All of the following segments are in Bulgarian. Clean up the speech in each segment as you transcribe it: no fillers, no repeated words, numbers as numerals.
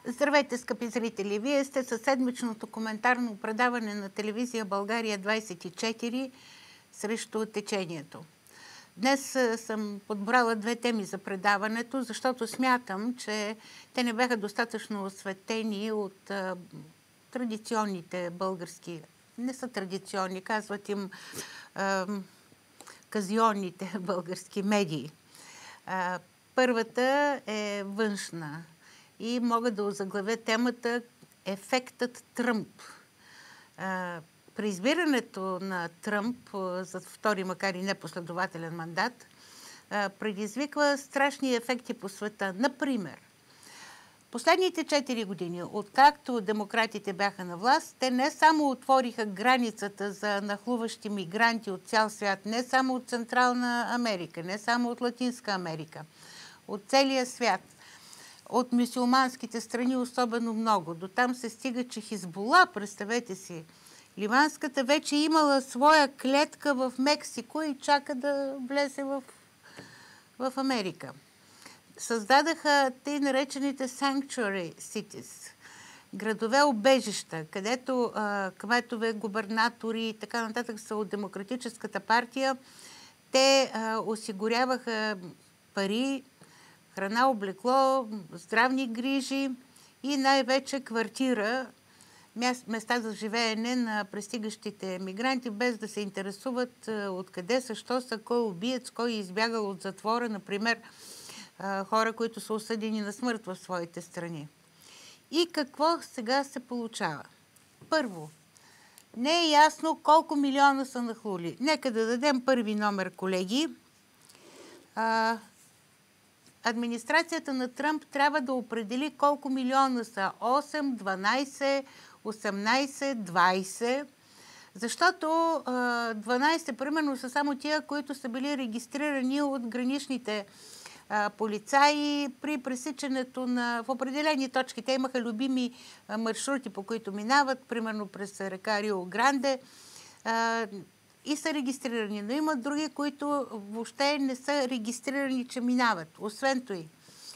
Здравейте, скъпи зрители! Вие сте със седмичното коментарно предаване на телевизия България 24 срещу течението. Днес съм подбрала две теми за предаването, защото смятам, че те не бяха достатъчно осветени от традиционните български, не са традиционни, казват им казионните български медии. Първата е външна и мога да озаглавя темата "Ефектът Тръмп". При избирането на Тръмп за втори, макар и непоследователен мандат, предизвиква страшни ефекти по света. Например, последните 4 години, откакто демократите бяха на власт, те не само отвориха границата за нахлуващи мигранти от цял свят, не само от Централна Америка, не само от Латинска Америка, от целия свят, от мюсюлманските страни особено много. До там се стига, че Хизбула, представете си, ливанската, вече имала своя клетка в Мексико и чака да влезе в Америка. Създадаха тъй наречените sanctuary cities, градове-убежища, където кметове, губернатори и така нататък са от Демократическата партия. Те осигуряваха пари, храна, облекло, здравни грижи и най-вече квартира, места за живеене на пристигащите мигранти, без да се интересуват откъде са, що са, кой убиец, кой е избягал от затвора, например хора, които са осъдени на смърт в своите страни. И какво сега се получава? Първо, не е ясно колко милиона са нахлули. Нека да дадем първи номер, колеги. Администрацията на Тръмп трябва да определи колко милиона са. 8, 12, 18, 20. Защото 12 примерно са само тия, които са били регистрирани от граничните полицаи при пресичането в определени точки. Те имаха любими маршрути, по които минават, примерно през река Рио Гранде, и са регистрирани. Но има други, които въобще не са регистрирани, че минават. Освен той,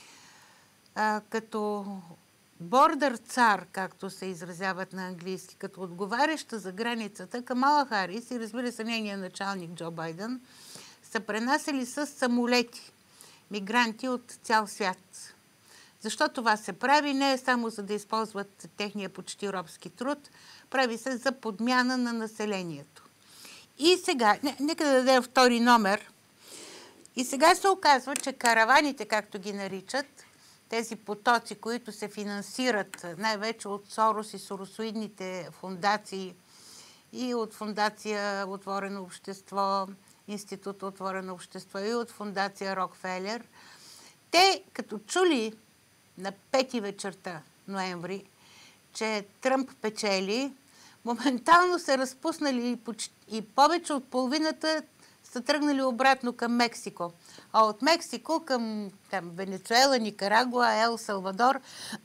като бордър цар, както се изразяват на английски, като отговаряща за границата, Камала Харис и, разбира се, нейния началник Джо Байден са пренасели с самолети мигранти от цял свят. Защо това се прави? Не е само за да използват техния почти робски труд, прави се за подмяна на населението. И сега, нека да дадем втори номер. И сега се оказва, че караваните, както ги наричат, тези потоци, които се финансират най-вече от Сорос и соросоидните фондации и от фондация Отворено общество, Институт Отворено общество и от фондация Рокфелер, те като чули на 5 вечерта ноември, че Тръмп печели, моментално се разпуснали и повече от половината са тръгнали обратно към Мексико. А от Мексико към Венецуела, Никарагуа, Ел Салвадор,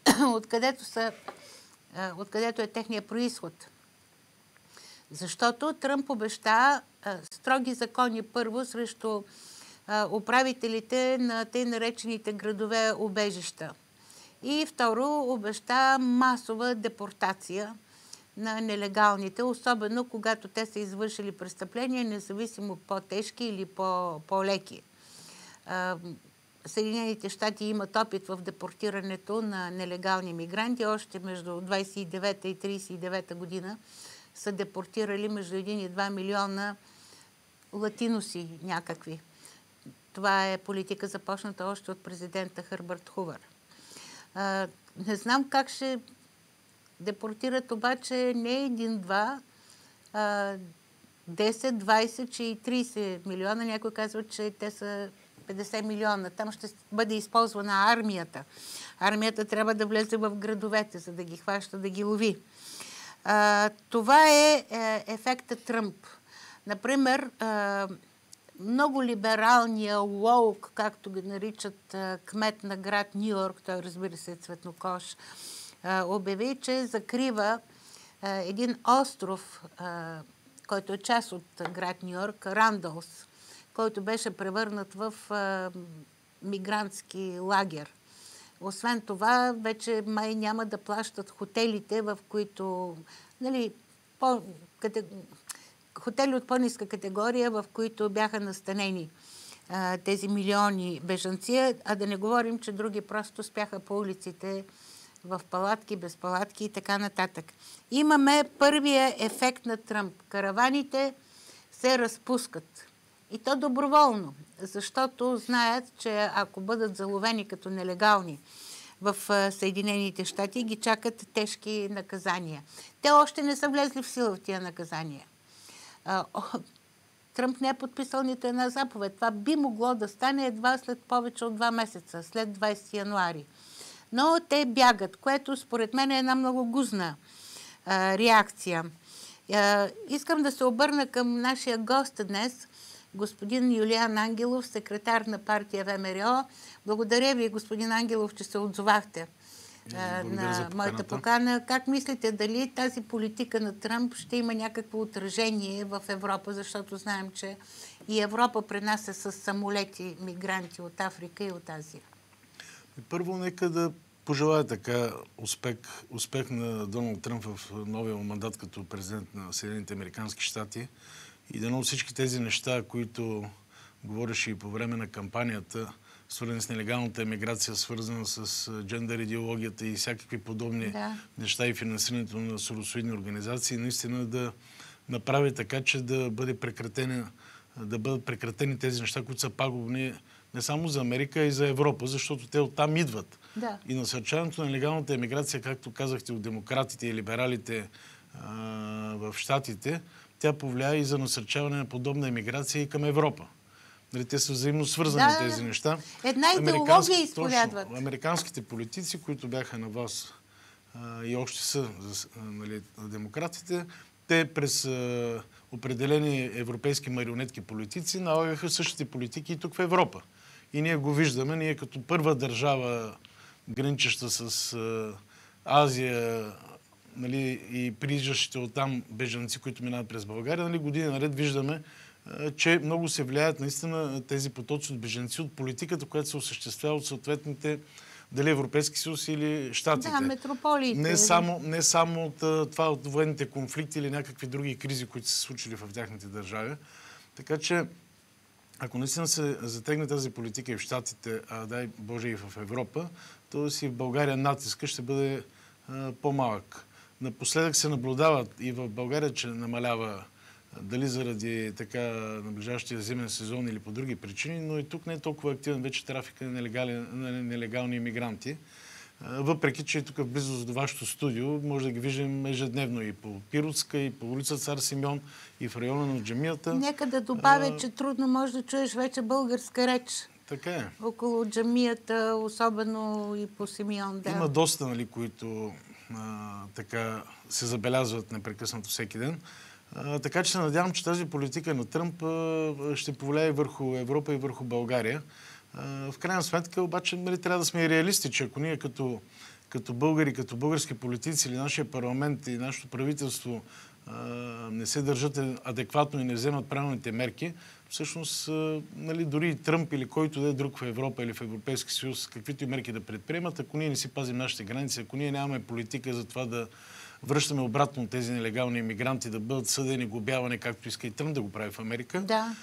откъдето е техния произход. Защото Тръмп обеща строги закони първо срещу управителите на тъй наречените градове-убежища. И второ, обеща масова депортация на нелегалните, особено когато те са извършили престъпления, независимо по-тежки или по-леки. Съединените щати имат опит в депортирането на нелегални мигранти. Още между 29-та и 39-та година са депортирали между 1 и 2 милиона латиноси някакви. Това е политика, започната още от президента Хърбърт Хувър. Не знам как ще депортират обаче не 1-2, 10, 20, че и 30 милиона. Някой казва, че те са 50 милиона. Там ще бъде използвана армията. Армията трябва да влезе в градовете, за да ги хваща, да ги лови. Това е ефектът Тръмп. Например, много либералния woke, както ги наричат кмет на град Ню-Йорк, той разбира се е цветнокож, обяви, че закрива един остров, който е част от град Ню-Йорк, Рандълс, който беше превърнат в мигрантски лагер. Освен това, вече май няма да плащат хотелите, в които, нали, хотели от по-ниска категория, в които бяха настанени тези милиони бежанци, а да не говорим, че други просто спяха по улиците в палатки, без палатки и така нататък. Имаме първия ефект на Тръмп. Караваните се разпускат. И то доброволно, защото знаят, че ако бъдат заловени като нелегални в Съединените щати, ги чакат тежки наказания. Те още не са влезли в сила в тия наказания. Тръмп не е подписал нито една заповед. Това би могло да стане едва след повече от 2 месеца, след 20 януари. Но те бягат, което според мен е една много гузна реакция. Искам да се обърна към нашия гост днес, господин Юлиан Ангелов, секретар на партия ВМРО. Благодаря ви, господин Ангелов, че се отзовахте на моята покана. Как мислите, дали тази политика на Тръмп ще има някакво отражение в Европа, защото знаем, че и Европа пренася с самолети мигранти от Африка и от Азия? Първо, нека да пожелая така успех на Доналд Тръмп в новия мандат като президент на Съединените американски щати и дано всички тези неща, които говореше и по време на кампанията, свързани с нелегалната емиграция, свързана с джендър идеологията и всякакви подобни неща и финансирането на соросоидни организации, наистина да направи така, че да бъдат прекратени тези неща, които са пагубни не само за Америка, а и за Европа, защото те оттам идват. Да. И насърчаването на нелегалната емиграция, както казахте, от демократите и либералите в щатите, тя повлия и за насърчаване на подобна емиграция и към Европа. Нали, те са взаимно свързани тези неща. Една идеология изповядват. Американските политици, които бяха на вас и още са нали, демократите, те през определени европейски марионетки политици налагаха същите политики и тук в Европа. И ние го виждаме, ние като първа държава, граничеща с Азия, нали, и прииждащите оттам бежанци, които минават през България, нали, години наред виждаме, че много се влияят наистина тези потоци от бежанци от политиката, която се осъществява от съответните дали Европейски съюз или щатите. Да, метрополиите. Не само от това от военните конфликти или някакви други кризи, които се случили в тяхните държави. Така че, ако наистина се затегне тази политика и в щатите, а дай Боже и в Европа, то си в България натиска ще бъде по-малък. Напоследък се наблюдава и в България, че намалява дали заради така наближаващия зимен сезон или по други причини, но и тук не е толкова активен вече трафика на нелегални иммигранти. Въпреки, че тук в близост до вашето студио може да ги виждам ежедневно и по Пиротска, и по улица Цар Симеон, и в района на джамията. Нека да добавя, че трудно може да чуеш вече българска реч. Така е. Около джамията, особено и по Симеон. Да. Има доста, нали, които така се забелязват непрекъснато всеки ден. Така че се надявам, че тази политика на Тръмп ще повлияе върху Европа и върху България. В крайна сметка, обаче, нали, трябва да сме и реалисти, че ако ние като българи, като български политици или нашия парламент и нашето правителство не се държат адекватно и не вземат правилните мерки, всъщност, нали, дори и Тръмп или който да е друг в Европа или в Европейски съюз, каквито и мерки да предприемат, ако ние не си пазим нашите граници, ако ние нямаме политика за това да връщаме обратно тези нелегални иммигранти, да бъдат съдени, глобявани, както иска и Тръмп да го прави в Америка,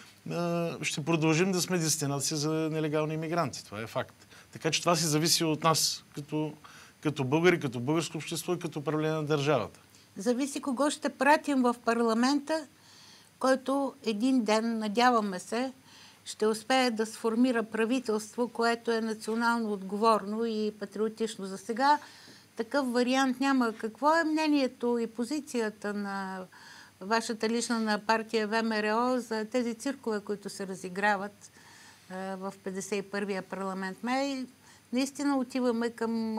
ще продължим да сме дестинация за нелегални иммигранти. Това е факт. Така че това си зависи от нас, като българи, като българско общество и като управление на държавата. Зависи кого ще пратим в парламента, който един ден, надяваме се, ще успее да сформира правителство, което е национално отговорно и патриотично. За сега такъв вариант няма. Какво е мнението и позицията на вашата лична на партия ВМРО за тези циркове, които се разиграват в 51-я парламент? Наистина отиваме към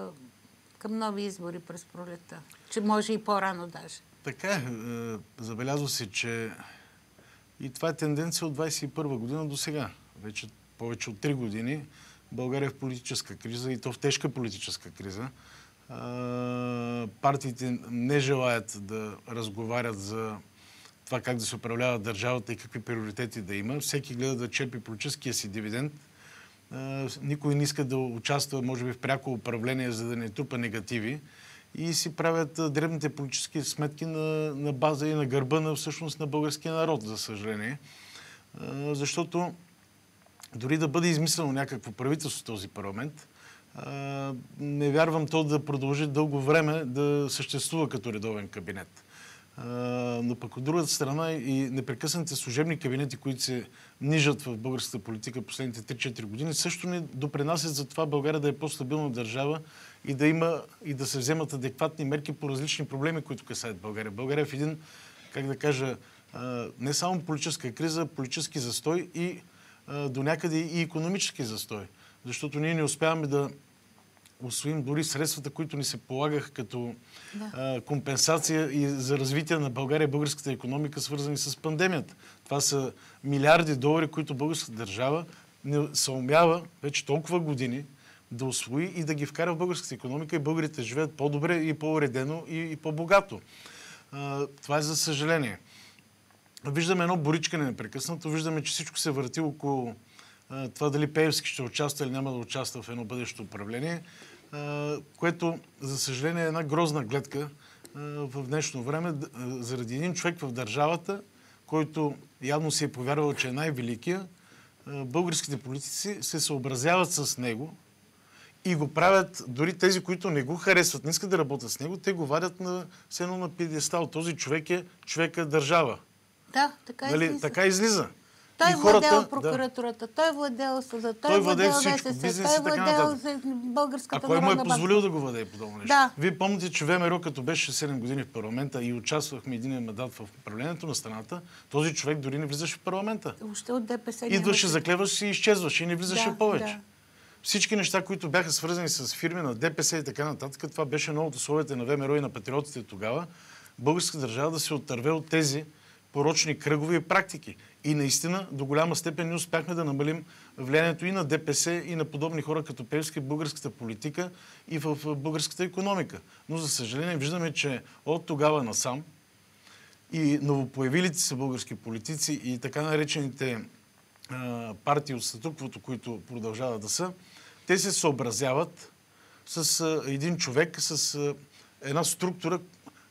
нови избори през пролета. Че може и по-рано даже. Така е. Забелязва се, че и това е тенденция от 21 година до сега. Вече повече от 3 години България е в политическа криза и то в тежка политическа криза. Партиите не желаят да разговарят за това как да се управлява държавата и какви приоритети да има. Всеки гледа да черпи политическия си дивиденд Никой не иска да участва, може би, в пряко управление, за да не трупа негативи. И си правят дребните политически сметки на база и на гърба на всъщност на българския народ, за съжаление. Защото дори да бъде измислено някакво правителство в този парламент, не вярвам то да продължи дълго време да съществува като редовен кабинет. Но пък от другата страна и непрекъснатите служебни кабинети, които се нижат в българската политика последните 3-4 години, също не допринасят за това България да е по-стабилна държава и да има и да се вземат адекватни мерки по различни проблеми, които касаят България. България е в един, как да кажа, не само политическа криза, политически застой и до някъде и икономически застой. Защото ние не успяваме да усвоим дори средствата, които ни се полагаха като компенсация и за развитие на България и българската икономика, свързани с пандемията. Това са милиарди долари, които българската държава не съумява вече толкова години да усвои и да ги вкара в българската икономика и българите живеят по-добре и по-уредено и по-богато. Това е за съжаление. Виждаме едно боричкане непрекъснато, виждаме, че всичко се върти около това дали Пеевски ще участва или няма да участва в едно бъдещо управление, което, за съжаление, е една грозна гледка в днешно време заради един човек в държавата, който явно си е повярвал, че е най-великия. Българските политици се съобразяват с него и го правят, дори тези, които не го харесват, не искат да работят с него, те го вадят на сено на пиедестал. Този човек е човека държава. Да, така излиза. Така излиза. Той владел прокуратурата, той владел съда, той владел ВСС, той владел Българската народна банка. А кой му е позволил да го владее подобно нещо? Да. Вие помните, че ВМРО, като беше 7 години в парламента и участвахме един мандат в управлението на страната, този човек дори не влизаше в парламента. Още от ДПС идваше, заклеваше и изчезваше и не влизаше повече. Да. Всички неща, които бяха свързани с фирми на ДПС и така нататък, това беше едно от условията на ВМРО и на патриотите тогава, българска държава да се оттърве от тези порочни кръгови и практики. И наистина, до голяма степен ние успяхме да намалим влиянието и на ДПС, и на подобни хора като Пеевски в българската политика и в българската икономика. Но, за съжаление, виждаме, че от тогава насам и новопоявилите се български политици и така наречените партии от статуквото, които продължават да са, те се съобразяват с един човек, с една структура,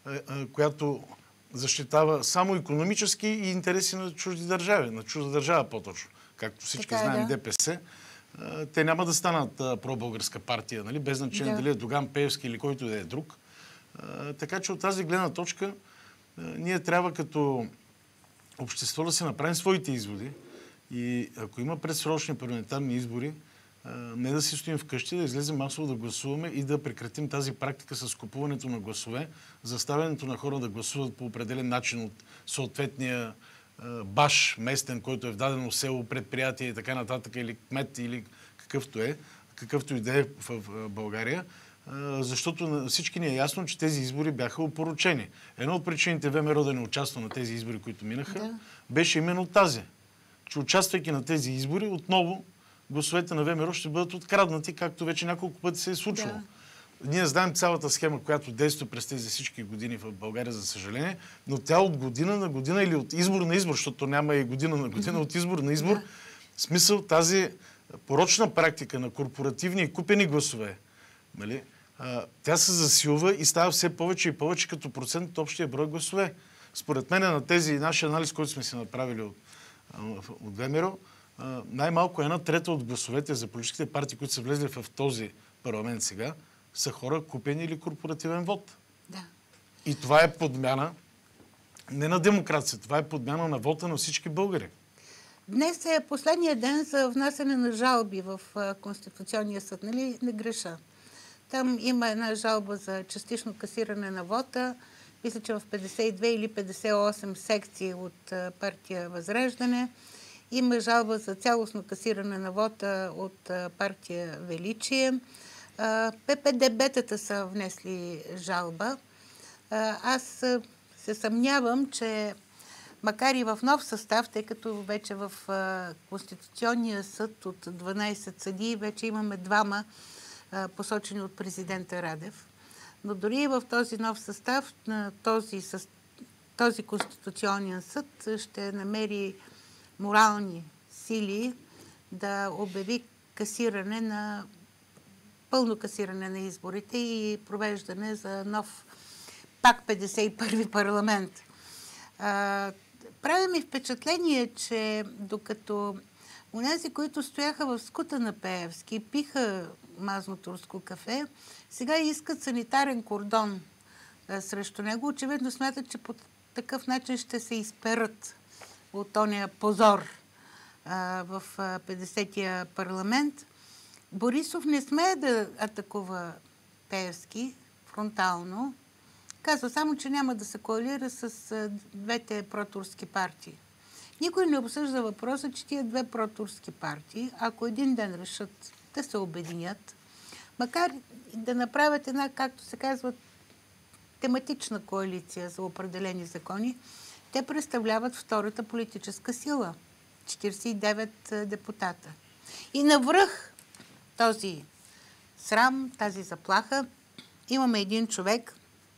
която защитава само икономически и интереси на чужди държави, на чужда държава по-точно. Както всички знаем, ДПС. Те няма да станат пробългарска партия, нали? Без значение дали е Доган, Пеевски или който да е друг. Така че от тази гледна точка ние трябва като общество да се направим своите изводи и ако има предсрочни парламентарни избори, не да си стоим вкъщи, да излезем масово да гласуваме и да прекратим тази практика с купуването на гласове, заставянето на хора да гласуват по определен начин от съответния баш местен, който е в дадено село, предприятие и така нататък, или кмет, или какъвто и да е в България, защото на всички ни е ясно, че тези избори бяха опорочени. Една от причините ВМРО да не участва на тези избори, които минаха, беше именно тази, че участвайки на тези избори, отново гласовете на ВМРО ще бъдат откраднати, както вече няколко пъти се е случвало. Да. Ние знаем цялата схема, която действа през тези всички години в България, за съжаление, но тя от година на година или от избор на избор, защото няма и година на година, от избор на избор, в смисъл тази порочна практика на корпоративни и купени гласове, нали, тя се засилва и става все повече и повече като процент от общия брой гласове. Според мен на тези наши анализ, който сме си направили от ВМРО, най-малко 1/3 от гласовете за политическите партии, които са влезли в този парламент сега, са хора купени или корпоративен вод. Да. И това е подмяна не на демокрация, това е подмяна на вота на всички българи. Днес е последния ден за внасяне на жалби в Конституционния съд, нали? Не греша. Там има една жалба за частично касиране на вота. Мисля, че в 52 или 58 секции от партия Възраждане. Има жалба за цялостно касиране на вота от партия Величие. ППДБ-тата са внесли жалба. Аз се съмнявам, че макар и в нов състав, тъй като вече в Конституционния съд от 12 съдии вече имаме 2 посочени от президента Радев. Но дори и в този нов състав на този Конституционен съд ще намери морални сили да обяви пълно касиране на изборите и провеждане за нов пак 51-ви парламент. Прави ми впечатление, че докато онези, които стояха в скута на Пеевски, пиха мазно турско кафе, сега искат санитарен кордон срещу него. Очевидно смятат, че по такъв начин ще се изперат от ония позор в 50-я парламент. Борисов не смее да атакува Пеевски фронтално. Казва само, че няма да се коалира с двете протурски партии. Никой не обсъжда въпроса, че тия две протурски партии, ако един ден решат да се обединят, макар да направят една, както се казва, тематична коалиция за определени закони, те представляват втората политическа сила. 49 депутата. И навръх този срам, тази заплаха, имаме един човек,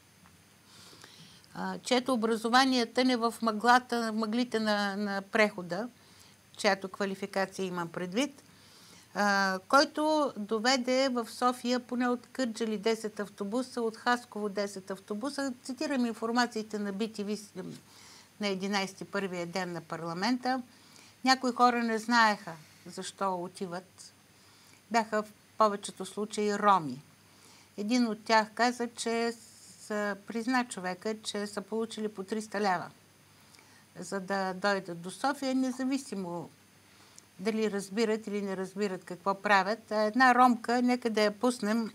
чието образование тъне в мъглите на прехода, чиято квалификация имам предвид, който доведе в София поне от Кърджали 10 автобуса, от Хасково 10 автобуса. Цитирам информациите на BTV на 11-ти, първия ден на парламента. Някои хора не знаеха защо отиват. Бяха в повечето случаи роми. Един от тях каза, че призна човека, че са получили по 300 лева, за да дойдат до София, независимо дали разбират или не разбират какво правят. Една ромка, нека да я пуснем,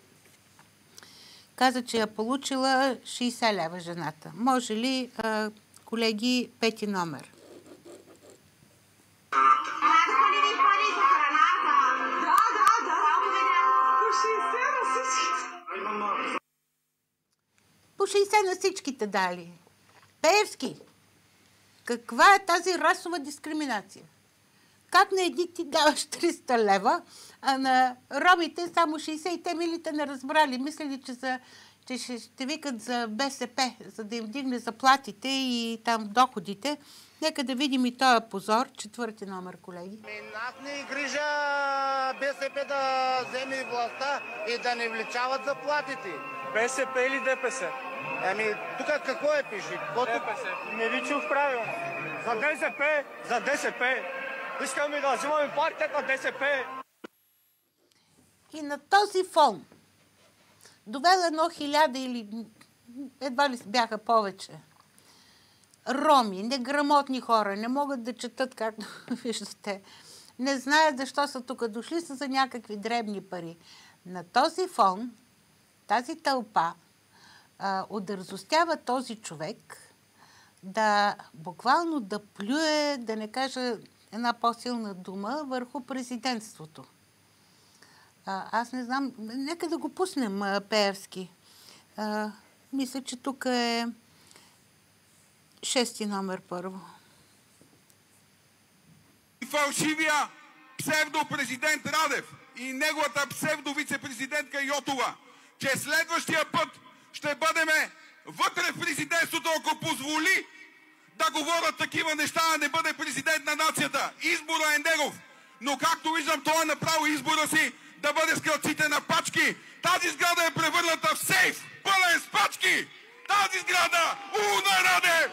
каза, че я получила 60 лева жената. Може ли, колеги, 5 номер? По 60 на всичките дали. Пеевски, каква е тази расова дискриминация? Как на едни ти даваш 300 лева, а на ромите само 60 и те милите не разбрали. Мислили, че ще викат за БСП, за да им вдигне заплатите и там доходите. Нека да видим и този позор. 4 номер, колеги. Нас не грижа БСП да вземе властта и да не вличават заплатите. БСП или ДПС? Тук какво пише? ДПС. Не ви чух правилно. За БСП. Искаме да взимаме партията ДПС. И на този фон довела 1000 или едва ли бяха повече роми, неграмотни хора, не могат да четат, както виждате. Не знаят защо са тук дошли, са за някакви дребни пари. На този фон, тази тълпа удързостява този човек да буквално да плюе, да не кажа една по-силна дума, върху президентството. Аз не знам, нека да го пуснем, Пеевски. Мисля, че тук е 6 номер първо. Фалшивия псевдопрезидент Радев и неговата псевдовицепрезидентка Йотова, че следващия път ще бъдеме вътре в президентството, ако позволи да говорят такива неща, а не бъде президент на нацията. Избора е негов, но както виждам, той е направил избора си да бъде с кръците на пачки. Тази сграда е превърната в сейф, пълен с пачки. Тази сграда, на Радев!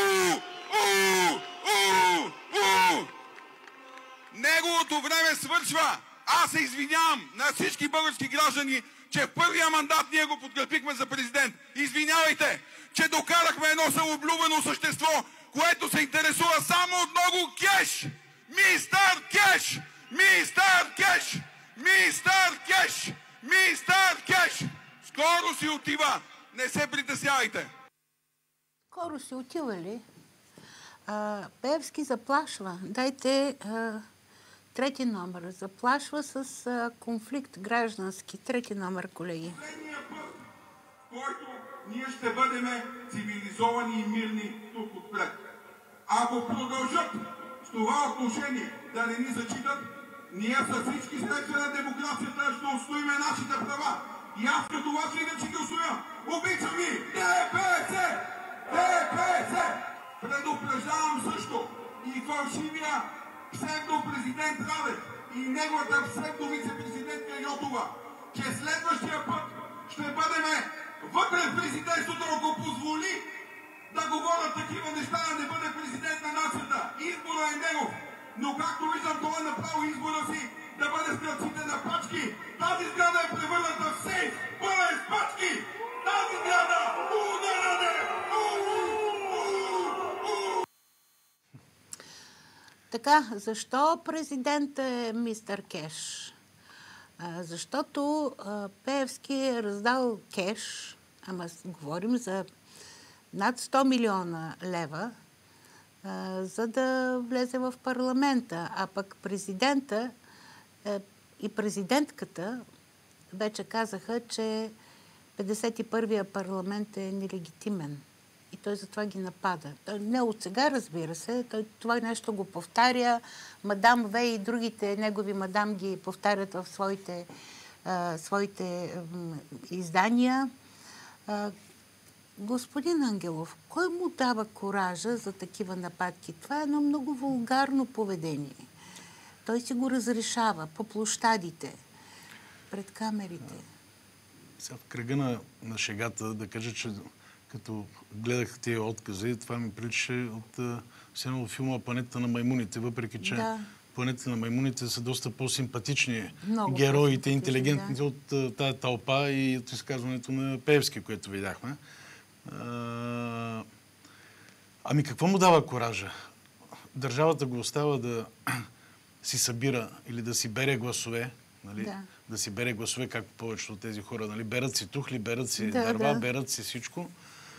Неговото време свършва. Аз се извинявам на всички български граждани, че в първия мандат ние го подкрепихме за президент. Извинявайте, че докарахме едно самооблюбено същество, което се интересува само от много кеш. Мистер Кеш! Мистер Кеш! Мистер Кеш! Мистер Кеш! Скоро си отива. Не се притеснявайте. Скоро си отива ли? Пеевски заплашва. Дайте 3 номер. Заплашва с конфликт граждански. 3 номер, колеги. Последния път, който ние ще бъдем цивилизовани и мирни тук отпред. Ако продължат с това отношение да не ни зачитат, ние с всички средства на демокрацията ще устоиме нашите права. И аз като вас иначе ги устоя. Обичам ви! ДПС! ДПС! Предупреждавам също и фалшивия псевдопрезидент Радев. и неговата псевдо-вице-президентка Йотова, че следващия път ще бъдем вътре в президентството, ако позволи да говорят такива неща, да не бъде президент на нацията. Избора е негов. Но както виждам, той е направил избора си да бъде с кръците на пачки. Тази сграда е превърната в сейф. Пълен с пачки. Тази сграда ударане! Така, защо президент е мистер Кеш? Защото Пеевски е раздал кеш, ама говорим за над 100 милиона лева, за да влезе в парламента. А пък президента и президентката вече казаха, че 51-я парламент е нелегитимен. И той затова ги напада. Той не от сега, разбира се. Той това нещо го повтаря. Мадам Вей и другите негови мадам ги повтарят в своите издания. Господин Ангелов, кой му дава коража за такива нападки? Това е едно много вулгарно поведение. Той си го разрешава по площадите, пред камерите. Сега в кръга на шегата да кажа, че като гледах тези откази, това ми приличаше от филма "Планетата на маймуните", въпреки че Планетата на маймуните са доста по-симпатични героите, интелигентните от тая тълпа и от изказването на Пеевски, което видяхме. Ами какво му дава коража? Държавата го остава да си събира или да си бере гласове, нали? Да си бере гласове, както повечето от тези хора. Нали? Берат си тухли, берат си дърва, берат си всичко.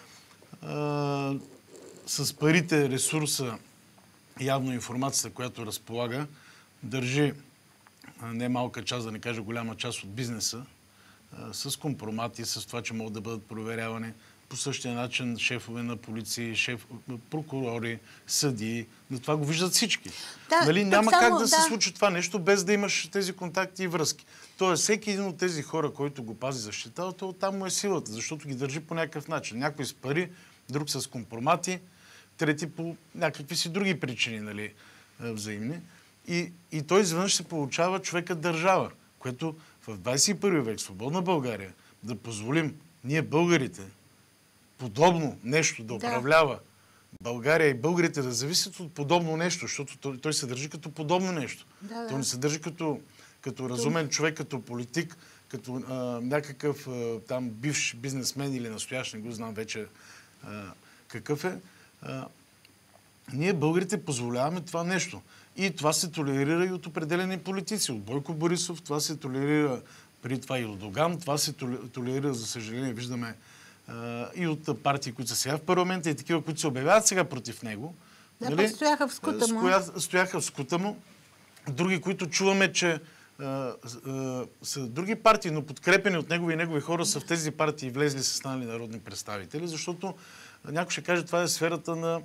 С парите, ресурса, явно информацията, която разполага, държи не малка част, да не кажа голяма част от бизнеса, с компромати, с това, че могат да бъдат проверявани по същия начин шефове на полиции, прокурори, съдии. Но това го виждат всички. Нали? Няма как да се случи това нещо, без да имаш тези контакти и връзки. Тоест, всеки един от тези хора, който го пази защитава, то оттам му е силата, защото ги държи по някакъв начин. Някой с пари, друг с компромати, трети по някакви си други причини, нали, взаимни. И той изведнъж се получава човекът държава, което в 21 век, свободна България, да позволим ние българите подобно нещо да управлява България и българите да зависят от подобно нещо, защото той се държи като подобно нещо. Той не се държи като разумен човек, като политик, като някакъв там бивш бизнесмен или настоящ, не го знам вече какъв е. Ние българите позволяваме това нещо. И това се толерира и от определени политици. От Бойко Борисов, това се толерира при това и от Доган, това се толерира, за съжаление, виждаме и от партии, които са сега в парламента и такива, които се обявяват сега против него. Да, нали? Стояха в скута му. Стояха в скута му. Други, които чуваме, че са други партии, но подкрепени от него и негови хора са в тези партии влезли, са станали народни представители, защото някой ще каже, това е сферата на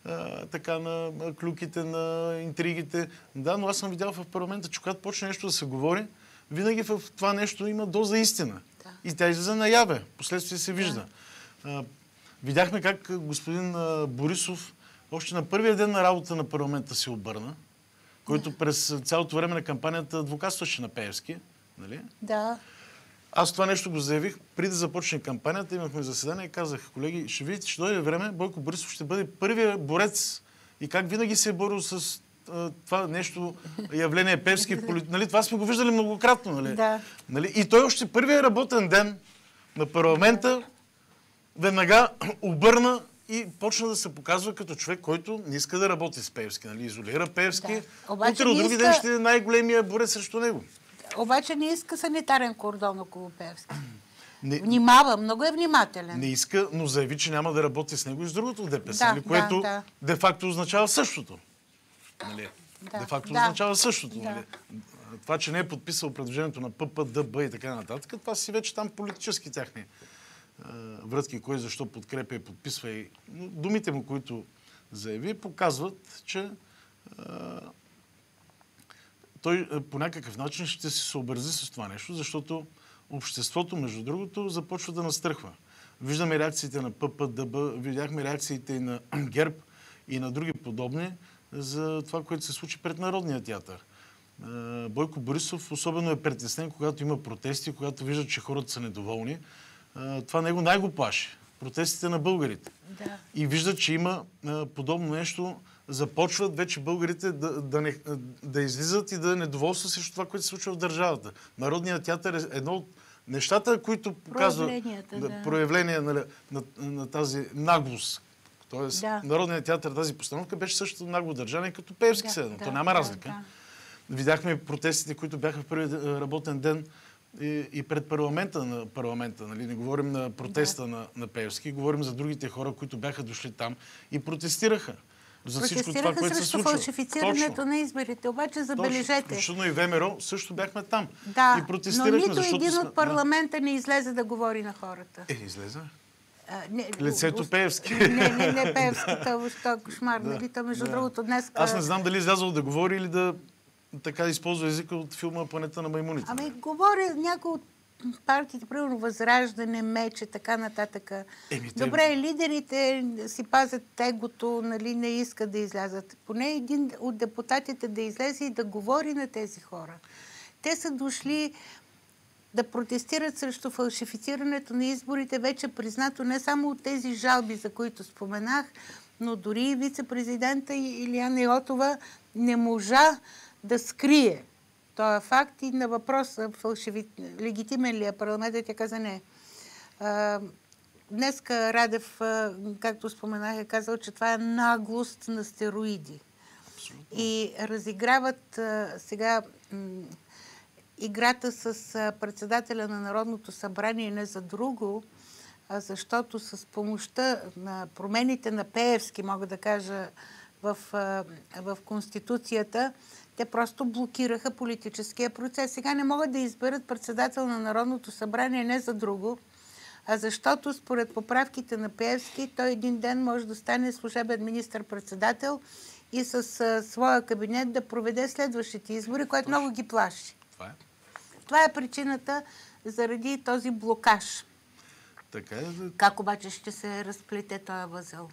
на клюките, на интригите. Да, но аз съм видял в парламента, че когато почне нещо да се говори, винаги в това нещо има доза истина. И тя излиза наяве. Последствие се вижда. Видяхме как господин Борисов още на първия ден на работа на парламента се обърна, който през цялото време на кампанията адвокатстваше на Пеевски. Нали? Да. Аз това нещо го заявих преди да започне кампанията, имахме заседание и казах, колеги, ще видите, ще дойде време, Бойко Борисов ще бъде първия борец и как винаги се е борил с това нещо, явление Пеевски. Нали? Това сме го виждали многократно. Нали? Да. Нали? И той още първия работен ден на парламента веднага обърна и почна да се показва като човек, който не иска да работи с Пеевски. Нали? Изолира Пеевски. Да. Утре от други ден ще е най-големия борец срещу него. Обаче не иска санитарен кордон около Пеевски. Внимава, много е внимателен. Не иска, но заяви, че няма да работи с него и с другото ДПС, нали? Което де-факто означава същото. Нали? Де-факто означава същото. Нали? Това, че не е подписал предложението на ПП, ДБ и така нататък, това си вече там политически тяхни врътки, кой защо подкрепя и подписва. И думите му, които заяви, показват, че той по някакъв начин ще се съобрази с това нещо, защото обществото, между другото, започва да настръхва. Виждаме реакциите на ПП, ДБ, видяхме реакциите и на ГЕРБ и на други подобни за това, което се случи пред Народния театър. Бойко Борисов особено е притеснен, когато има протести, когато вижда, че хората са недоволни. Това него най-го плаши. Протестите на българите. Да. И виждат, че има подобно нещо. Започват вече българите да излизат и да недоволстват срещу това, което се случва в държавата. Народният театър е едно от нещата, които показва проявление на тази наглост. Тоест, Народният театър, тази постановка беше същото нагло държание като Пеевски седем. То няма разлика. Видяхме протестите, които бяха в първият работен ден и пред парламента. Нали? Не говорим на протеста на Пеевски, говорим за другите хора, които бяха дошли там и протестираха. За всичко това, което се случва. Фалшифицирането на изборите. Обаче забележете. Включително и ВМРО също бяхме там. Да, и протестирахме, но нито един от парламента не излезе да говори на хората. Излезе. Лицето Пеевски. Не Пеевски, това кошмар. Между другото днес... Аз не знам дали излязъл да говори или да така използва езика от филма "Планета на маймуните". Говоря някои от партиите, примерно Възраждане, Мече, така нататък. Добре, лидерите си пазят тегото, нали, не искат да излязат. Поне един от депутатите да излезе и да говори на тези хора. Те са дошли да протестират срещу фалшифицирането на изборите, вече признато не само от тези жалби, за които споменах, но дори и вице-президента Илияна Йотова не можа да скрие този факт и на въпроса легитимен ли е парламентът, тя каза не. Днеска Радев, както споменах, е казал, че това е наглост на стероиди. Абсолютно. И разиграват сега играта с председателя на Народното събрание не за друго, защото с помощта на промените на Пеевски, мога да кажа, в Конституцията, те просто блокираха политическия процес. Сега не могат да изберат председател на Народното събрание не за друго, а защото според поправките на Пеевски той един ден може да стане служебен министър-председател и с своя кабинет да проведе следващите избори, което много ги плаши. Това е причината заради този блокаж. Така е. Как обаче ще се разплете този възел?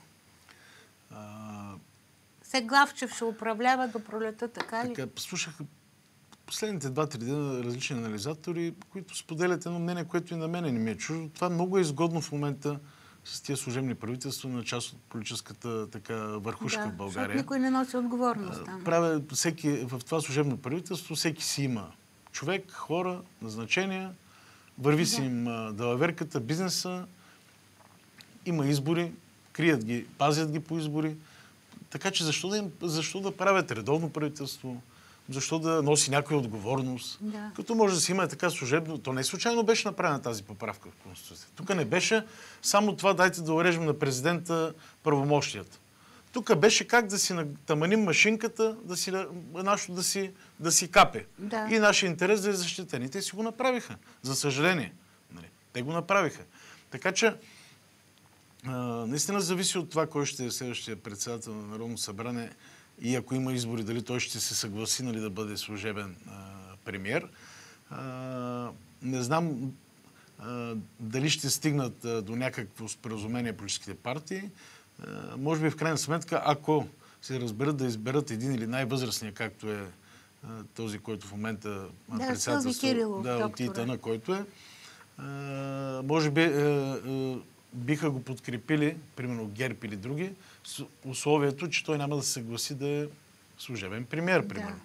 Главчев ще управлява до пролета, така ли? Така, слушах последните 2-3 дена различни анализатори, които споделят едно мнение, което и на мене не ми е чуждо. Това много е изгодно в момента с тия служебни правителства на част от политическата така върхушка в България. Никой не носи отговорност там. В това служебно правителство всеки си има човек, хора, назначения, върви си им далаверката, бизнеса, има избори, крият ги, пазят ги по избори. Така че защо да правят редовно правителство? Защо да носи някой отговорност? Като може да си има така служебно... То не случайно беше направена тази поправка в Конституцията. Тук не беше само това, дайте да урежем на президента правомощията. Тук беше как да си натаманим машинката, да си капе. И нашия интерес да е защитен. И те си го направиха. За съжаление. Те го направиха. Така че наистина зависи от това, кой ще е следващия председател на Народното събрание и ако има избори, дали той ще се съгласи да бъде служебен премиер. Не знам дали ще стигнат до някакво споразумение политическите партии. Може би в крайна сметка, ако се разберат да изберат един или най-възрастния, както е този, който в момента председателство от ИТН, който е, може би биха го подкрепили, примерно ГЕРБ или други, с условието, че той няма да се съгласи да е служебен премиер, примерно.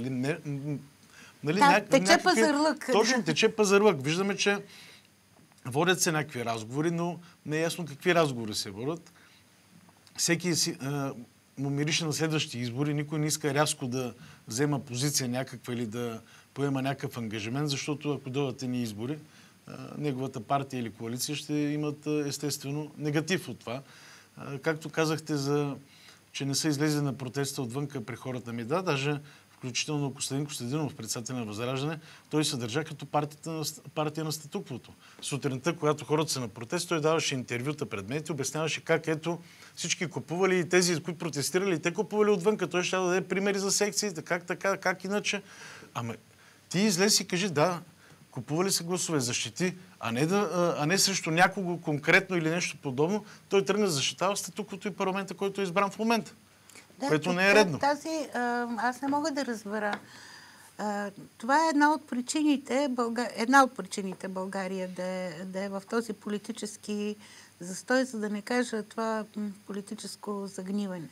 Тече пазарлък. Точно, тече пазарлък. Виждаме, че водят се някакви разговори, но не е ясно какви разговори се водят. Всеки му мирише на следващи избори, никой не иска рязко да взема позиция някаква или да поема някакъв ангажимент, защото ако дойдат едни избори, неговата партия или коалиция ще имат естествено негатив от това. Както казахте, че не са излезли на протеста отвънка при хората ми. Даже включително Костадин Костадинов, председател на Възраждане, той се държа като партия на статуквото. Сутринта, когато хората са на протест, той даваше интервюта пред медиите, обясняваше как всички купували и тези, които протестирали, и те купували отвънка. Той ще даде примери за секциите, как така, как иначе. Ама ти излез и кажи, купували се гласове, защити, а не срещу някого конкретно или нещо подобно. Той тръгна да защитава статуквото и парламента, който е избран в момента. Което не е редно. Аз не мога да разбера. Това е една от причините България да е в този политически застой, за да не кажа това политическо загниване.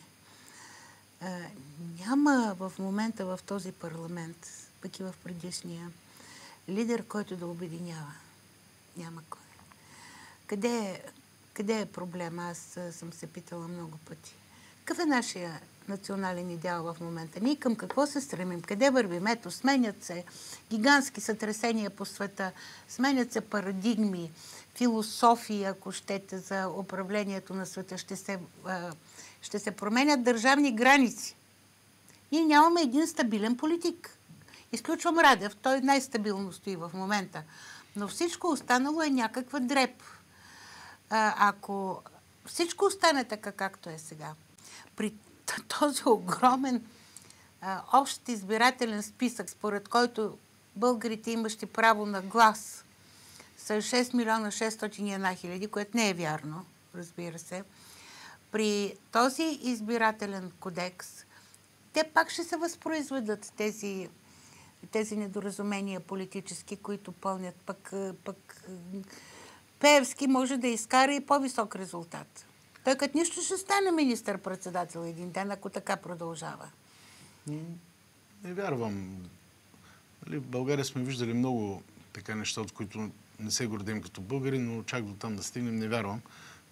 Няма в момента в този парламент, пък и в предишния, лидер, който да обединява. Няма кой. Къде е проблема? Аз съм се питала много пъти. Какъв е нашия национален идеал в момента? Ние към какво се стремим? Къде вървим? Ето, сменят се гигантски сътресения по света, сменят се парадигми, философии, ако щете, за управлението на света. Ще се променят държавни граници. Ние нямаме един стабилен политик. Изключвам Радев, той най-стабилно стои в момента. Но всичко останало е някаква дреб. Ако всичко остане така, както е сега, при този огромен общ избирателен списък, според който българите имащи право на глас са 6 милиона 601 хиляди, което не е вярно, разбира се, при този избирателен кодекс те пак ще се възпроизведат тези недоразумения политически, които пълнят пък Пеевски може да изкара и по-висок резултат. Той като нищо ще стане министър-председател един ден, ако така продължава. Не вярвам. В България сме виждали много така неща, от които не се гордим като българи, но чак до там да стигнем, не вярвам.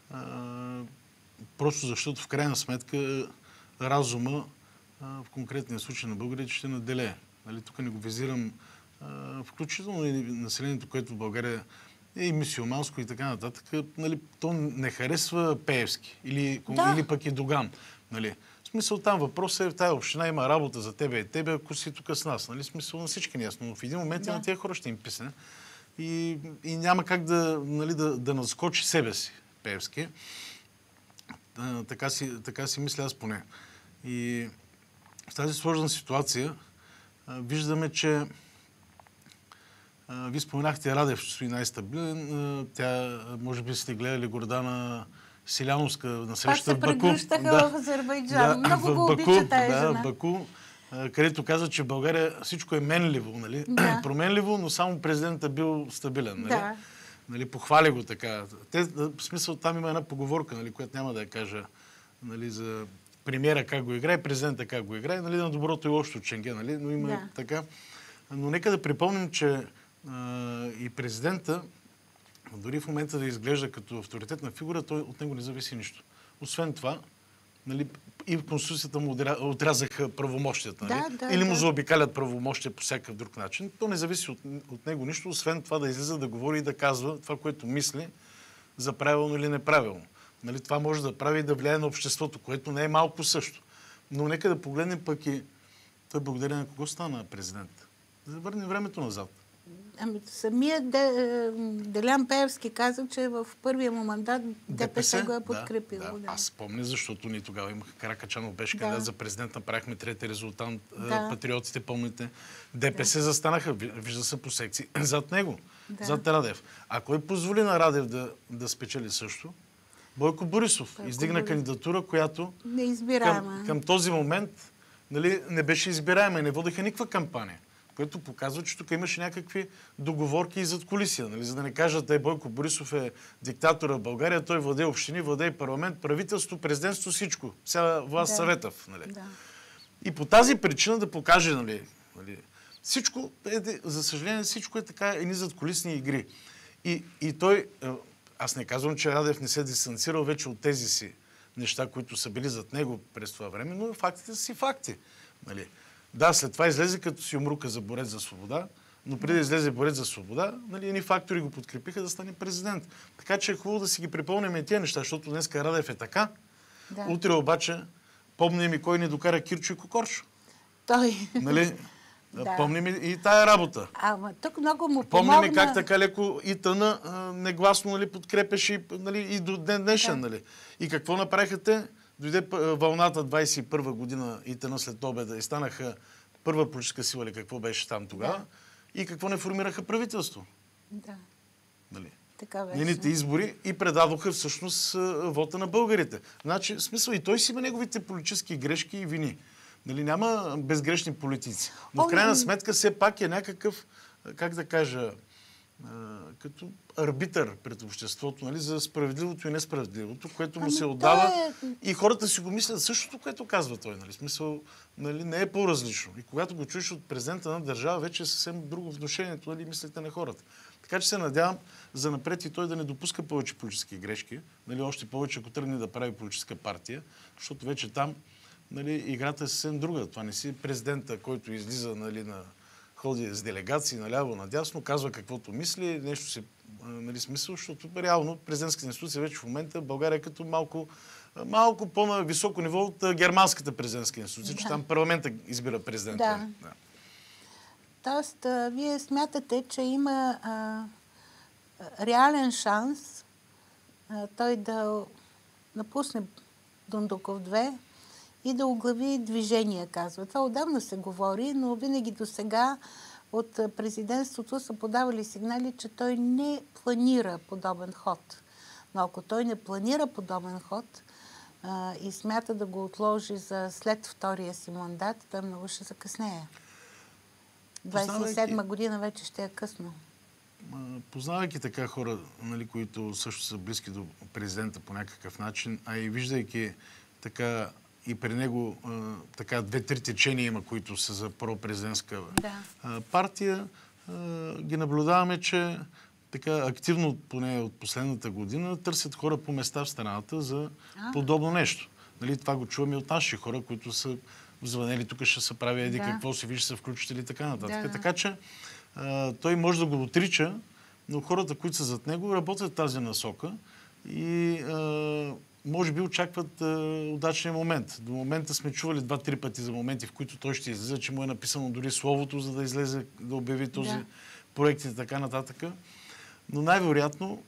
Просто защото в крайна сметка разума в конкретния случай на българите ще наделее. Тук не го визирам включително и населението, което в България е и мюсюлманско и така нататък. То не харесва Пеевски или пък и Доган. В смисъл там въпросът е, в тази община има работа за тебе и тебе, ако си тук с нас. Смисъл на всички ни но в един момент и на тези хора ще им писне. И няма как да надскочи себе си Пеевски. Така си мисля аз поне. И в тази сложна ситуация виждаме, че вие споменахте Радев, че стои най-стабилен. Тя, може би сте гледали Гордана Силяновска на срещата в Баку. Пак се прегръщаха в Азербайджан. Много го обича тази жена. В Баку, където каза, че в България всичко е менливо, променливо, но само президентът бил стабилен. Похвали го така. В смисъл там има една поговорка, която няма да я кажа за премиера как го играе, президента как го играе, на доброто и лошото ченге, но има така. Но нека да припомним, че и президента, дори в момента да изглежда като авторитетна фигура, той от него не зависи нищо. Освен това, и в Конституцията му отрязаха правомощията, или му заобикалят правомощия по всякакъв друг начин. То не зависи от него нищо, освен това да излиза да говори и да казва това, което мисли за правилно или неправилно. Това може да прави и да влияе на обществото, което не е малко също. Но нека да погледнем пък и той благодаря на кого стана президент. Да върнем времето назад. Самият Делян Пеевски каза, че в първия му мандат ДПС го е подкрепил. Аз спомня, защото ние тогава имах Каракачанов, беше кандидат за президент, направихме трети резултат, патриотите, помните. ДПС застанаха, вижда се по секции, зад него, зад Радев. А кой позволи на Радев да спечели също? Бойко Борисов издигна кандидатура, която към този момент не беше избираема и не водеха никаква кампания, което показва, че тук имаше някакви договорки и задкулисия. За да не кажат, Бойко Борисов е диктатора в България, той владее общини, владее парламент, правителство, президентство, всичко. Вся власт Съветов. И по тази причина да покаже, всичко, за съжаление, всичко е така едни задкулисни игри. И той, аз не казвам, че Радев не се дистанцирал вече от тези си неща, които са били зад него през това време, но фактите са си факти. Да, след това излезе като си умрука за борец за свобода, но преди да излезе борец за свобода, едни фактори го подкрепиха да стане президент. Така че е хубаво да си ги припомним и тия неща, защото днес Радев е така. Утре обаче помним и кой ни докара Кирчо и Кокоршо. Той. Помним и тая работа. Ама тук много му помогна. Помним как така леко и тъна негласно подкрепеше и до ден днешен. И какво направиха те? Дойде вълната 21 година и тъна след обеда и станаха първа политическа сила или какво беше там тогава. И какво не формираха правителство. Така беше. Нените избори и предадоха всъщност вота на българите. Значи, смисъл и той си има неговите политически грешки и вини. Нали, няма безгрешни политици. Но в крайна сметка все пак е някакъв, как да кажа, като арбитър пред обществото, нали, за справедливото и несправедливото, което му се отдава. И хората си го мислят същото, което казва той. Нали. Смисъл, нали, не е по-различно. И когато го чуеш от президента на държава, вече е съвсем друго внушението, нали, мислите на хората. Така че се надявам за напред и той да не допуска повече политически грешки. Нали, още повече, ако тръгне да прави политическа партия, защото вече там, нали, играта е съвсем друга. Това не си президента, който излиза, нали, ходи с делегации наляво, надясно, казва каквото мисли, нещо се, нали, смисъл, защото реално президентската институция вече в момента България е като малко по-на високо ниво от германската президентска институция, че там парламента избира президента. Да. Тоест, вие смятате, че има реален шанс той да напусне Дондуков 2 и да оглави движение, казва. Това отдавна се говори, но винаги до сега от президентството са подавали сигнали, че той не планира подобен ход. Но ако той не планира подобен ход и смята да го отложи за след втория си мандат, той много ще закъснее. 27 година вече ще е късно. Познавайки така хора, нали, които също са близки до президента по някакъв начин, а и виждайки така и при него така 2-3 течения има, които са за пропрезидентска партия, ги наблюдаваме, че така активно, поне от последната година, търсят хора по места в страната за подобно нещо. Нали, това го чуваме от наши хора, които са звънели, тук ще се прави еди какво си, виж, се включители и така нататък. Така че той може да го отрича, но хората, които са зад него, работят тази насока и може би очакват удачния момент. До момента сме чували 2-3 пъти за моменти, в които той ще излезе, че му е написано дори словото, за да излезе, да обяви този проект и така нататък. Но най-вероятно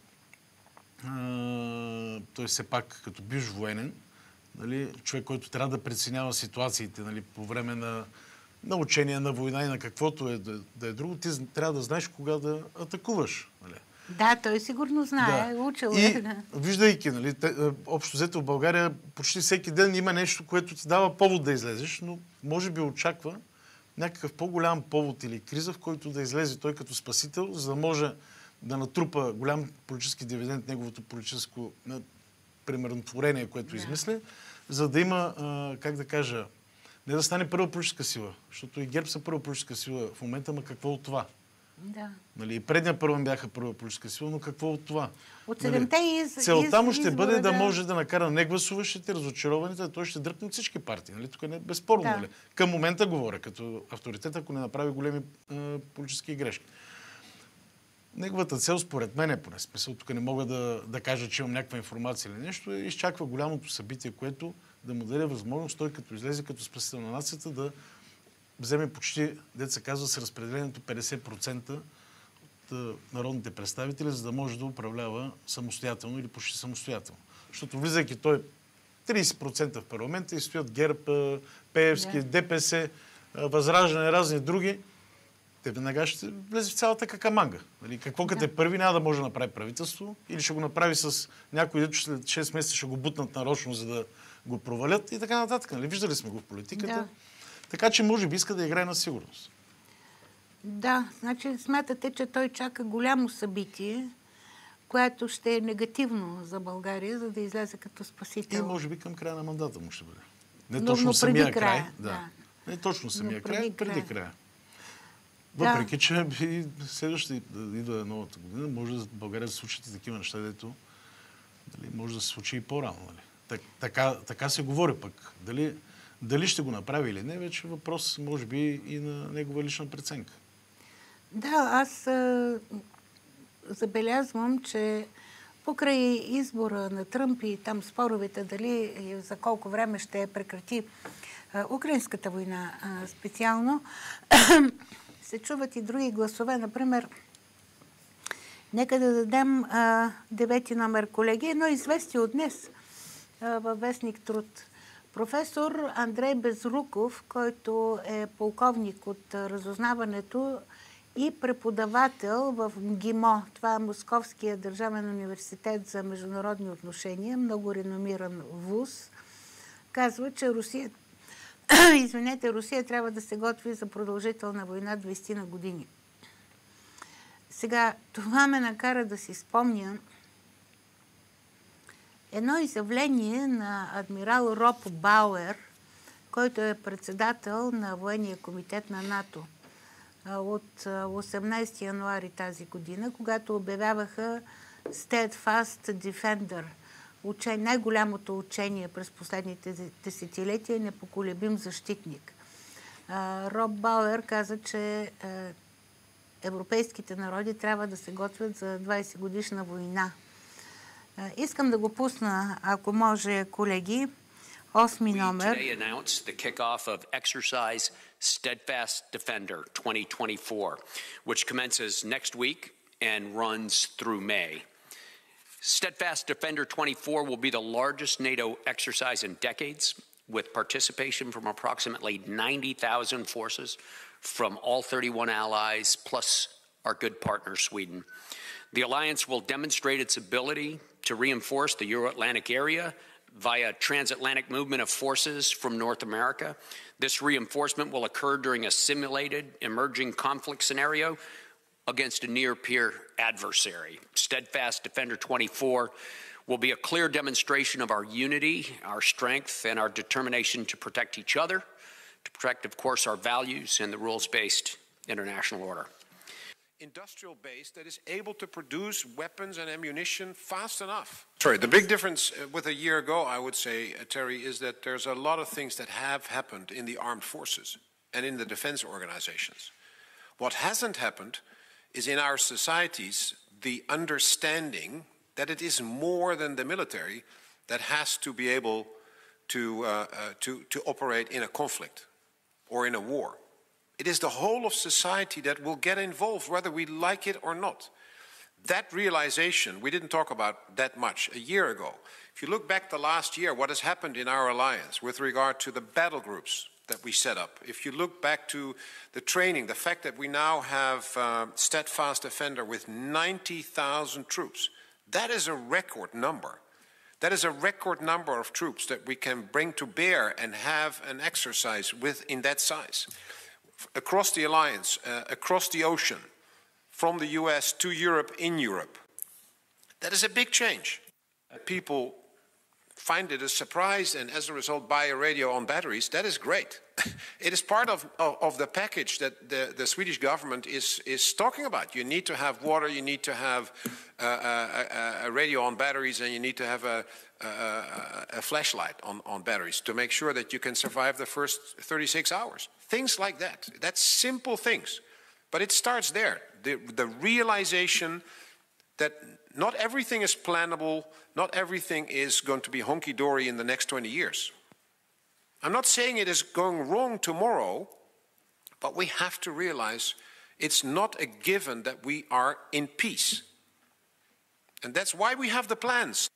той все пак като бивш военен, нали, човек, който трябва да преценява ситуациите, нали, по време на учение, на война и на каквото е да е друго, ти трябва да знаеш кога да атакуваш. Нали. Да, той сигурно знае, учил е. И виждайки, нали, общо взето в България почти всеки ден има нещо, което ти дава повод да излезеш, но може би очаква някакъв по-голям повод или криза, в който да излезе той като спасител, за да може да натрупа голям политически дивиденд, неговото политическо примерно творение, което измисля, за да има, как да кажа, не да стане първа политическа сила, защото и ГЕРБ са първа политическа сила в момента, ма какво от това? Да. Нали, и предния парламент бяха първа политическа сила, но какво от това? От 7-те целта му ще бъде да може да накара негласуващите, разочарованите, той ще дръпне от всички партии. Нали? Тук не е безспорно. Нали? Към момента говоря, като авторитет, ако не направи големи политически грешки. Неговата цел, според мен е поне смисъл, тук не мога да кажа, че имам някаква информация или нещо, изчаква голямото събитие, което да му даде възможност той като излезе като спасител на нацията да вземе почти, дето се казва, с разпределението 50% от народните представители, за да може да управлява самостоятелно или почти самостоятелно. Защото влизайки той 30% в парламента и стоят ГЕРБ, Пеевски, ДПС, Възраждане, разни други, те веднага ще влезе в цялата какаманга. Нали? Какво като е първи, няма да може да направи правителство или ще го направи с някой, дето след 6 месеца ще го бутнат нарочно, за да го провалят и така нататък. Нали? Виждали сме го в политиката. Да. Така че може би иска да играе на сигурност. Да, значи смятате, че той чака голямо събитие, което ще е негативно за България, за да излезе като спасител. И може би към края на мандата му ще бъде. Не точно самия край. Да. Не точно самия край, преди края. Въпреки, че и следващата идва новата година, може да България да се случат и такива неща, дето може да се случи и по-рано. Нали? Така се говори пък. Дали ще го направи или не, вече въпрос, може би, и на негова лична преценка. Да, аз забелязвам, че покрай избора на Тръмп и там споровете дали и за колко време ще прекрати украинската война специално, се чуват и други гласове. Например, нека да дадем 9 номер, колеги. Едно известие от днес във вестник Труд. Професор Андрей Безруков, който е полковник от разузнаването и преподавател в МГИМО, това е Московския държавен университет за международни отношения, много реномиран вуз, казва, че Русия извинете, Русия трябва да се готви за продължителна война 20 на години. Сега, това ме накара да си спомня едно изявление на адмирал Роб Бауер, който е председател на военния комитет на НАТО от 18 януари тази година, когато обявяваха Steadfast Defender, най-голямото учение през последните десетилетия, непоколебим защитник. Роб Бауер каза, че европейските народи трябва да се готвят за 20 годишна война. Искам да го пусна, ако може, колеги. 8 номер. We today announced the kickoff of exercise Steadfast Defender 2024, which commences next week and runs through May. Steadfast Defender 24 will be the largest NATO exercise in decades, with participation from approximately 90,000 forces from all 31 allies, plus our good partner, Sweden. The alliance will demonstrate its ability to reinforce the Euro-Atlantic area via transatlantic movement of forces from North America. This reinforcement will occur during a simulated emerging conflict scenario against a near-peer adversary. Steadfast Defender 24 will be a clear demonstration of our unity, our strength, and our determination to protect each other, to protect, of course, our values and the rules-based international order. Industrial base that is able to produce weapons and ammunition fast enough. Sorry, the big difference with a year ago, I would say, Terry, is that there's a lot of things that have happened in the armed forces and in the defense organizations. What hasn't happened is in our societies the understanding that it is more than the military that has to be able to operate in a conflict or in a war. It is the whole of society that will get involved, whether we like it or not. That realization, we didn't talk about that much a year ago. If you look back the last year, what has happened in our alliance with regard to the battle groups that we set up, if you look back to the training, the fact that we now have Steadfast Defender with 90,000 troops, that is a record number. That is a record number of troops that we can bring to bear and have an exercise with in that size. Across the alliance, across the ocean, from the US to Europe, in Europe. That is a big change. People find it a surprise and as a result buy a radio on batteries. That is great. It is part of the package that the Swedish government is talking about. You need to have water, you need to have a radio on batteries, and you need to have a flashlight on batteries to make sure that you can survive the first 36 hours. Things like that. That's simple things. But it starts there. The realization that not everything is plannable, not everything is going to be honky-dory in the next 20 years. I'm not saying it is going wrong tomorrow, but we have to realize it's not a given that we are in peace. And that's why we have the plans.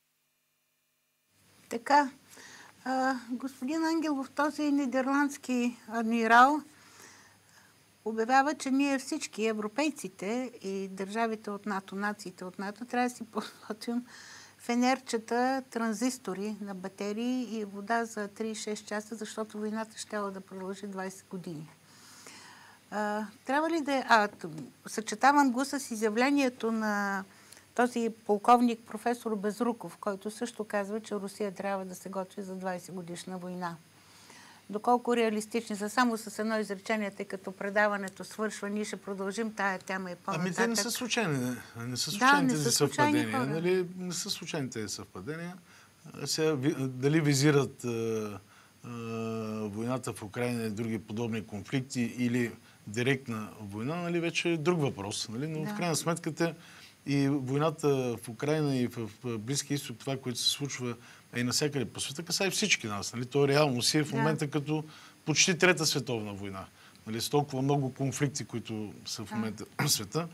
Така, господин Ангелов, този нидерландски адмирал обявява, че ние всички, европейците и държавите от НАТО, нациите от НАТО, трябва да си подготвим фенерчета, транзистори на батерии и вода за 3-6 часа, защото войната ще да продължи 20 години. Трябва ли да... съчетавам го с изявлението на този полковник професор Безруков, който също казва, че Русия трябва да се готви за 20 годишна война. Доколко реалистични са, само с едно изречение, тъй като предаването свършва, ние ще продължим тая тема и по-нататък. Ами те не са случайни. Не са случайни тези съвпадения. Нали? Не са случайни тези съвпадения. Сега, дали визират войната в Украйна и други подобни конфликти или директна война, нали, вече е друг въпрос. Нали? Но в крайна сметка и войната в Украйна и в Близкия изток, това, което се случва и навсякъде по света, касае всички нас. Нали? То реално си е в момента като почти Трета световна война. Нали? С толкова много конфликти, които са в момента в света.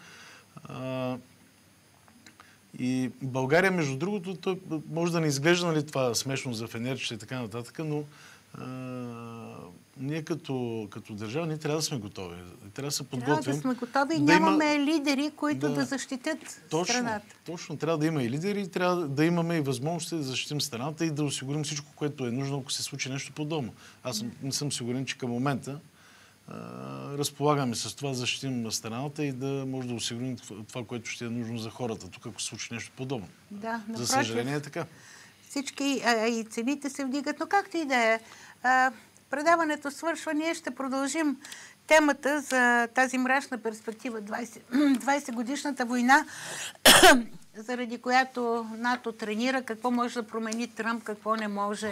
И България, между другото, той може да не изглежда, нали, това смешно за фенерчета и така нататък, но ние като държава, ние трябва да сме готови. Трябва да се подготвим. Трябва да сме готови и нямаме лидери, които да защитят страната. Точно. Трябва да има и лидери, трябва да имаме и възможности да защитим страната и да осигурим всичко, което е нужно, ако се случи нещо подобно. Аз не съм сигурен, че към момента разполагаме с това да защитим страната и да може да осигурим това, което ще е нужно за хората. Тук, ако се случи нещо подобно. Да, за съжаление е така. Всички и цените се вдигат, но както и да е. Предаването свършва, ние ще продължим темата за тази мрачна перспектива 20-годишната война, заради която НАТО тренира, какво може да промени Тръмп, какво не може.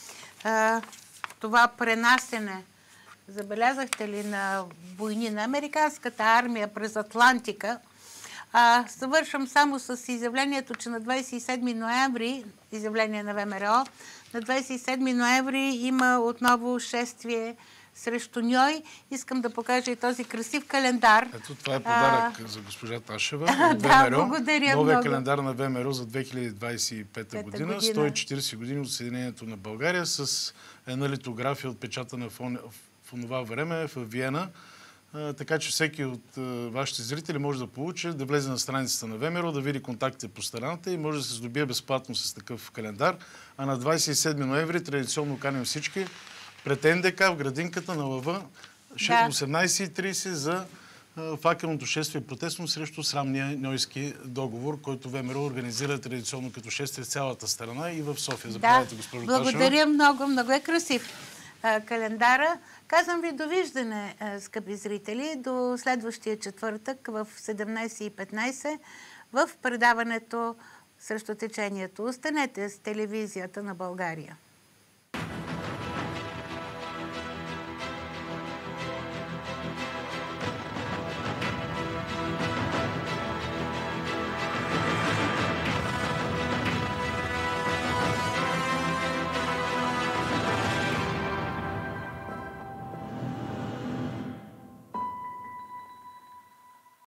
Това пренасене, забелязахте ли, на войни на американската армия през Атлантика. Съвършвам само с изявлението, че на 27 ноември, изявление на ВМРО, на 27 ноември има отново шествие срещу Ньой. Искам да покажа и този красив календар. Ето, това е подарък за госпожа Ташева от да, ВМРО. благодаря Новия много. Календар на ВМРО за 2025 година. 140 години от Съединението на България с една литография отпечатана в онова време в Виена. Така че всеки от вашите зрители може да получи, да влезе на страницата на ВМРО, да види контактите по страната и може да се здобие безплатно с такъв календар. А на 27 ноември традиционно каним всички пред НДК в градинката на Лъва 18:30 за факелното шествие протестно срещу срамния Ньойски договор, който ВМРО организира традиционно като шествие в цялата страна и в София. Заповядайте, госпожо Ташева. Благодаря много, много е красив календара. Казвам ви довиждане, скъпи зрители, до следващия четвъртък в 17:15 в предаването Срещу течението. Останете с телевизията на България.